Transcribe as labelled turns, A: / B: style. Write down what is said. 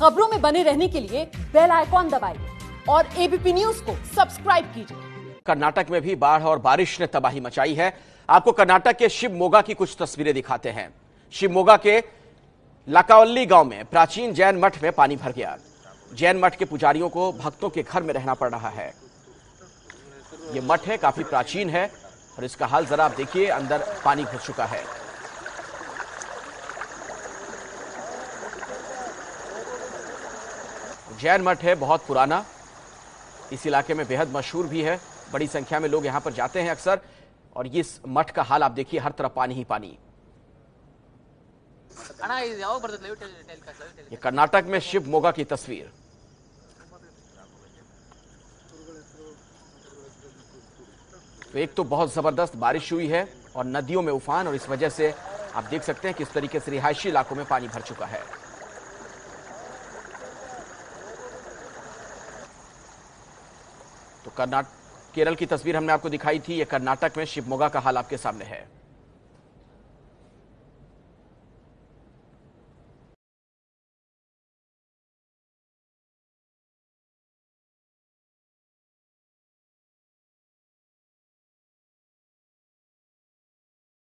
A: खबरों में बने रहने के लिए बेल आइकॉन दबाइए और एबीपी न्यूज को सब्सक्राइब कीजिए।
B: कर्नाटक में भी बाढ़ और बारिश ने तबाही मचाई है। आपको कर्नाटक के शिवमोगा की कुछ तस्वीरें दिखाते हैं। शिवमोगा के लाकावल्ली गांव में प्राचीन जैन मठ में पानी भर गया। जैन मठ के पुजारियों को भक्तों के घर में रहना पड़ रहा है। ये मठ है, काफी प्राचीन है और इसका हाल जरा आप देखिए, अंदर पानी घुस चुका है। जैन मठ है, बहुत पुराना, इस इलाके में बेहद मशहूर भी है। बड़ी संख्या में लोग यहां पर जाते हैं अक्सर। और इस मठ का हाल आप देखिए, हर तरफ पानी ही पानी। ये कर्नाटक में शिवमोगा की तस्वीर। तो एक तो बहुत जबरदस्त बारिश हुई है और नदियों में उफान, और इस वजह से आप देख सकते हैं किस तरीके से रिहायशी इलाकों में पानी भर चुका है। तो केरल की तस्वीर हमने आपको दिखाई थी। ये कर्नाटक में शिवमोगा का हाल आपके सामने है।